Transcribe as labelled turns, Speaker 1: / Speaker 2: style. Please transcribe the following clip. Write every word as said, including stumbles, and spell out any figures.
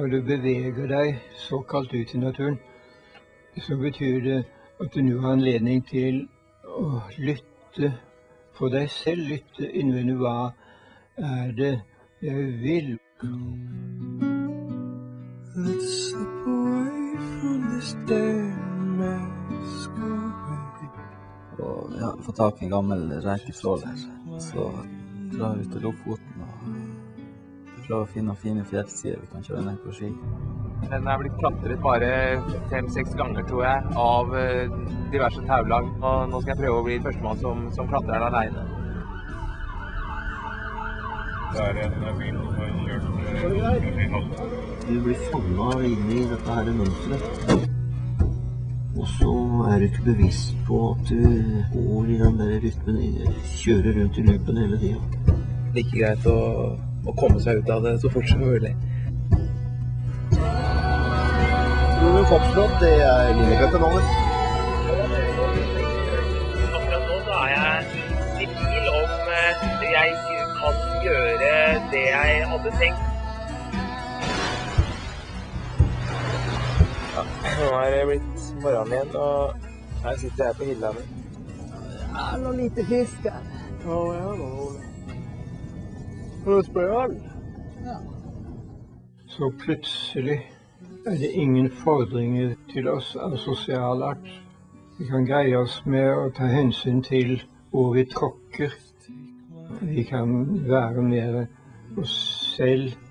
Speaker 1: Når du beveger deg såkalt ut i naturen, så betyr det at du nå har anledning til å lytte for deg selv, lytte innvendig. Hva er det jeg vil? Let's slip away from this damn masquerade.
Speaker 2: Og ja, få tak i en gammel reketråler, så dra ut til Lofoten og prøve å finne fine fjellsider vi kan kjøre ned på ski.
Speaker 3: Den er blitt klatret bare fem-seks ganger, tror jeg, av diverse taulag. Og nå skal jeg prøve å bli førstemann som, som klatrer den alene.
Speaker 4: Der er en bil som har kjørt.
Speaker 5: Du blir fanget inn i dette her mønstret. Og så er du ikke bevisst på at du går i den der rytmen, kjører rundt i loopen hele tiden.
Speaker 2: Det er ikke greit å, å komme seg ut av det så fort som mulig.
Speaker 5: Foxtrot, det er lillekøtten over.
Speaker 3: Akkurat nå så er jeg i tvil om jeg kan gjøre det jeg hadde tenkt. Ja, nå er det blitt morgenen igjen, og her sitter jeg på hylla mi.
Speaker 5: Det er noe lite fisk her.
Speaker 3: Å, ja, nå. Nå spør jeg alle.
Speaker 5: Ja.
Speaker 1: Så plutselig er det ingen fordringer til oss av sosial art. Vi kan greie oss med å ta hensyn til hvor vi tråkker. Vi kan være mer oss selv.